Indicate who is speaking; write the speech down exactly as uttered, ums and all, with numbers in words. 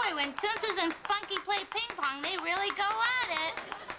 Speaker 1: boy, when Toonces and Spunky play ping pong, they really go at it.